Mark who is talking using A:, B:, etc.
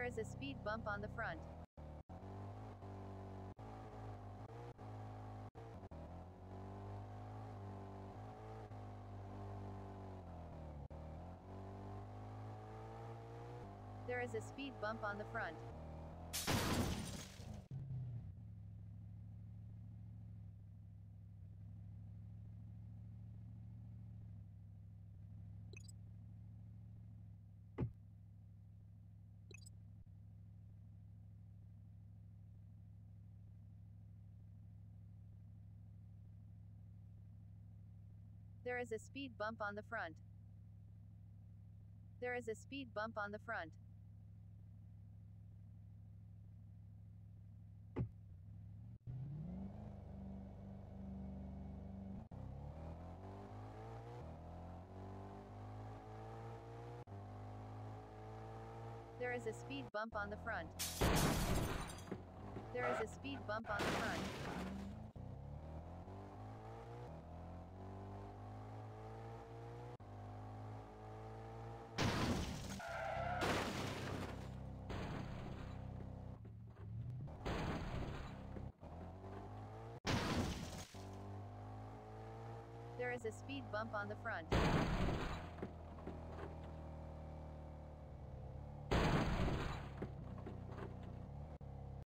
A: is a speed bump on the front. There is a speed bump on the front. There is a speed bump on the front. There is a speed bump on the front. There is a speed bump on the front. There is a speed bump on the front. There is a speed bump on the front.